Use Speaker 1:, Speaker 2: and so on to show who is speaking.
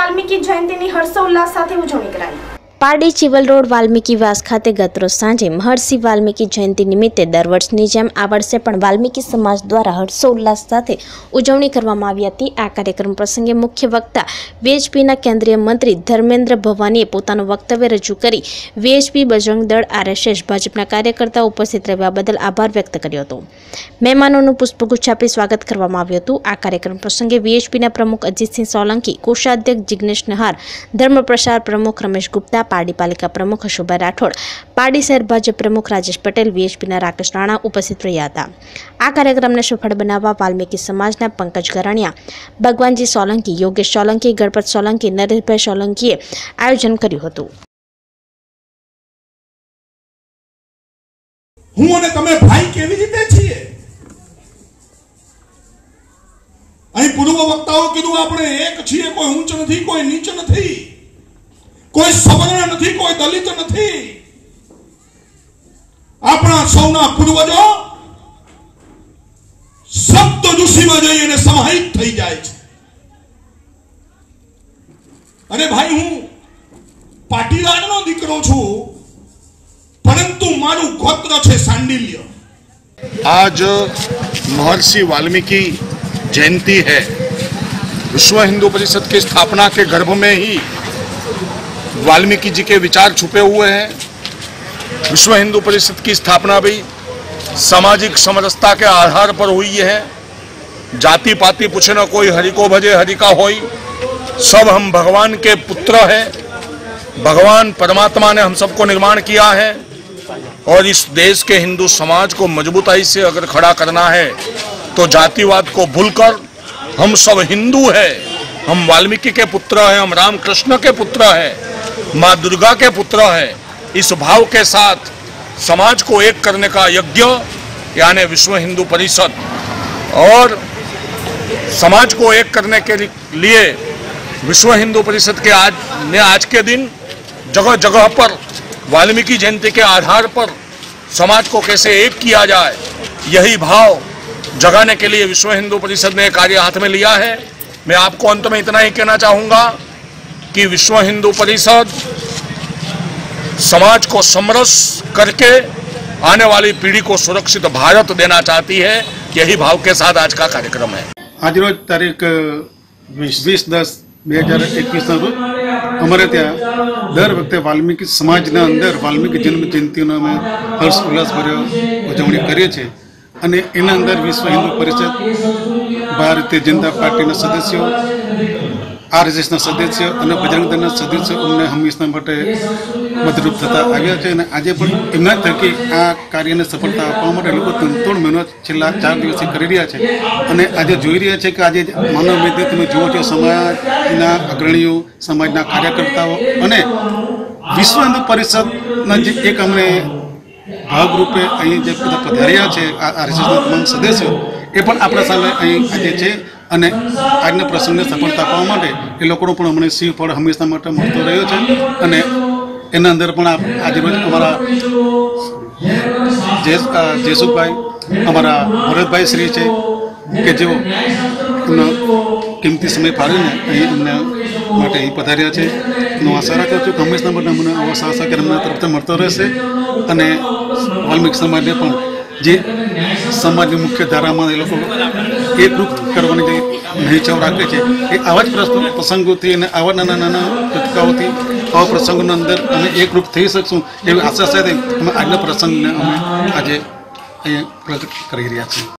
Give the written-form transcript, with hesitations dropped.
Speaker 1: वाल्मीकि जयंतीनी हर्षोल्लास साथे उजवणी कराई।
Speaker 2: पारडी चिवल रोड वाल्मीकि वास खाते गत रोज सांजे महर्षि वाल्मीकि जयंती निमित्ते दर वर्षनी जेम आ वर्षे पण वाल्मीकि समाज द्वारा हर्षोल्लास साथे उजवणी करवामां आवी हती। आ कार्यक्रम प्रसंगे मुख्य वक्ता वीएचपीना केंद्रीय मंत्री धर्मेन्द्र भवानीए पोतानुं वक्तव्य रजू करी वीएचपी बजरंग दळ आरएसएस भाजपना कार्यकर्ताओ उपस्थित रहवा बदल आभार व्यक्त कर्यो हतो। महेमानोनुं पुष्पगुच्छ आपी स्वागत करवामां आव्युं हतुं। आ कार्यक्रम प्रसंगे वीएचपीना प्रमुख अजीत सिंह सोलंकी, कोषाध्यक्ष जिग्नेश नहार, धर्म प्रसार प्रमुख रमेश गुप्ता, पारडी पालिका प्रमुख अशोकभाई राठोड, पारडी शहर भाजप प्रमुख राजेश पटेल, वीएचपीना राकेश राणा उपस्थित रह्या हता। आ कार्यक्रमने सफल बनाववा वाल्मीकि समाजना पंकज गराणिया, भगवानजी सोलंकी, योगेश सोलंकी, गणपत सोलंकी, नरेशभाई सोलंकीए आयोजन कर्युं हतुं।
Speaker 3: હું અને તમે ભાઈ કેવી રીતે છીએ? અહીં પૂર્વ વક્તાઓ કીધું આપણે એક છીએ, કોઈ ઊંચ નથી, કોઈ નીચ નથી, કોઈ સવર્ણ નથી, કોઈ દલિત નથી। આપણા સૌના પૂર્વજો સપ્તઋષિમાં જઈને સમાહિત થઈ જાય છે। અને ભાઈ હું પાટીદારનો દીકરો છું, परंतु मारू गोत्र छे सांडिल्य।
Speaker 4: आज महर्षि वाल्मीकि जयंती है। विश्व हिंदू परिषद की स्थापना के गर्भ में ही वाल्मीकि जी के विचार छुपे हुए हैं। विश्व हिंदू परिषद की स्थापना भी सामाजिक समरसता के आधार पर हुई है। जाति पाति पूछे न कोई, हरि को भजे हरि का होई। सब हम भगवान के पुत्र हैं। भगवान परमात्मा ने हम सबको निर्माण किया है और इस देश के हिंदू समाज को मजबूताई से अगर खड़ा करना है तो जातिवाद को भूलकर हम सब हिंदू हैं, हम वाल्मीकि के पुत्र हैं, हम राम कृष्ण के पुत्र हैं, माँ दुर्गा के पुत्र हैं। इस भाव के साथ समाज को एक करने का यज्ञ यानी विश्व हिंदू परिषद और समाज को एक करने के लिए विश्व हिंदू परिषद के आज के दिन जगह जगह पर वाल्मीकि जयंती के आधार पर समाज को कैसे एक किया जाए, यही भाव जगाने के लिए विश्व हिंदू परिषद ने कार्य हाथ में लिया है। मैं आपको अंत में इतना ही कहना चाहूँगा कि विश्व हिंदू परिषद समाज को समरस करके आने वाली पीढ़ी को सुरक्षित भारत देना चाहती है। यही भाव के साथ आज का कार्यक्रम है।
Speaker 5: आज रोज तारीख 20/10/2021 रोज अमरे त्या दर वखते वाल्मीकि समाजना अंदर वाल्मीकि जन्म जयंतीनो अमे हर्ष उल्लास भर्यो उजवणी करीए छीए अने एना अंदर विश्व हिंदू परिषद, भारतीय जनता पार्टीना सदस्यों, आरएसएसना सदस्यों अने बजरंग दळना सदस्यों अમને હંમેશા માટે મદદરૂપ થતા આવ્યા છે અને આજે પણ એમના થકી આ કાર્યને સફળતા આપવા માટે લોકો તનતોડ મહેનત છેલ્લા 4 દિવસથી કરી રહ્યા છે અને આજે જોઈ રહ્યા છે કે આજે માનવ મેદે તમે જુઓ છો સમાજના અગ્રણીઓ, સમાજના કાર્યકર્તાઓ અને વિશ્વ હિન્દુ પરિષદના જે એક અમને ભાગરૂપે અહીં જે બધા પધાર્યા છે આરએસએસના તમામ સદસ્યો એ પણ આપણા સામે અહીં આજે છે અને આજના પ્રસંગને સફળતા આપવા માટે એ લોકોનો પણ અમને સિંહ ફળ હંમેશા માટે મળતો રહ્યો છે અને એના અંદર પણ આજે રોજ અમારા જેસુભાઈ, અમારા ભરતભાઈ શ્રી છે કે જેઓ એમનો કિંમતી સમય ફાળવીને અહીં એમને માટે અહીં પધાર્યા છે। હું આશા રાખું છું કે હંમેશા માટે અમને આવો સહકાર એમના તરફથી મળતો રહેશે અને વાલ્મીકि સમાજને પણ જે સમાજની મુખ્ય ધારામાં એ લોકો એકરૂપ કરવાની જે નેચર રાખે છે એ આવા જ પ્રસંગોથી અને આવા નાના નાના ઘટકાઓથી આવા પ્રસંગોના અંદર અમે એકરૂપ થઈ શકશું એવી આશા સાથે અમે આજના પ્રસંગને અમે આજે અહીંયા પ્રગટ કરી રહ્યા છીએ।